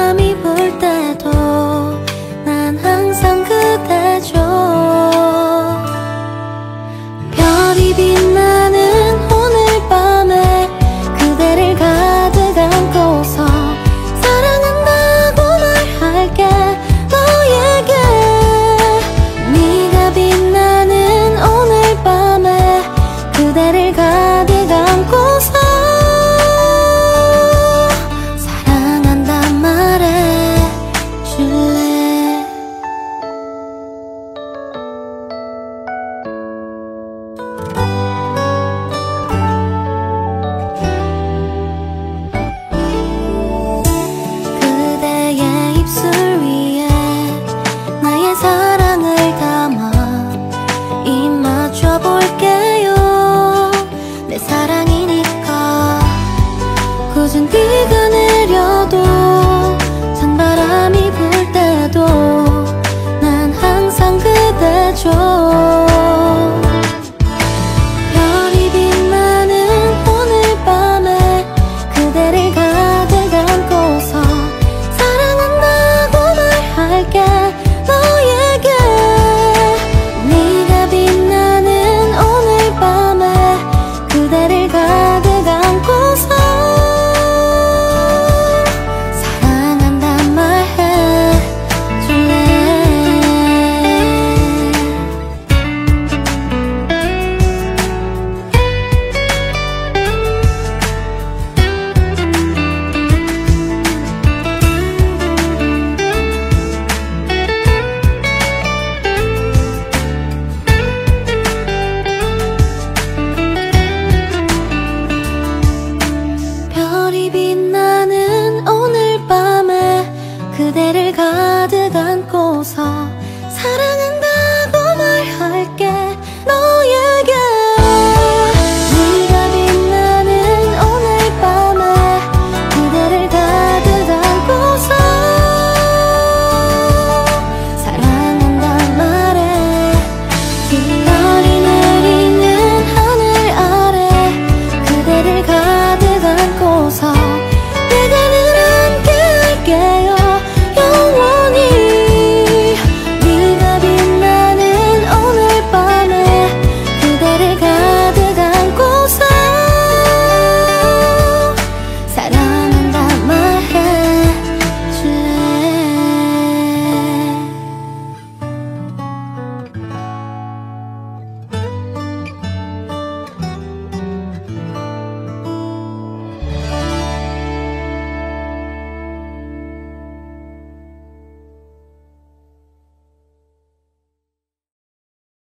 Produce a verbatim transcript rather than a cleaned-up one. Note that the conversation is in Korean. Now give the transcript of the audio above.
찬바람이 불 때도 난 항상 그대죠. 별이 빛나는 오늘 밤에 그대를 가득 안고서 사랑한다고 말할게 너에게. 네가 빛나는 오늘 밤에 그대를 가득 안고서 사랑한단 말해줄래. 그대의 입술 위에 나의 사랑을 담아 입 맞춰볼게요. 내 사랑이니까. 굳은 비가 내려도 찬바람이 불 때도 난 항상 그대죠. 별이 빛나는 오늘 밤에 그대를 가득 안고서 사랑한다고 말할게 너에게. 네가 빛나는 오늘 밤에 그대를 가득 안고서 사랑한단 말해줄래. 별이 빛나는 오늘 밤에 그대를 가득 안고서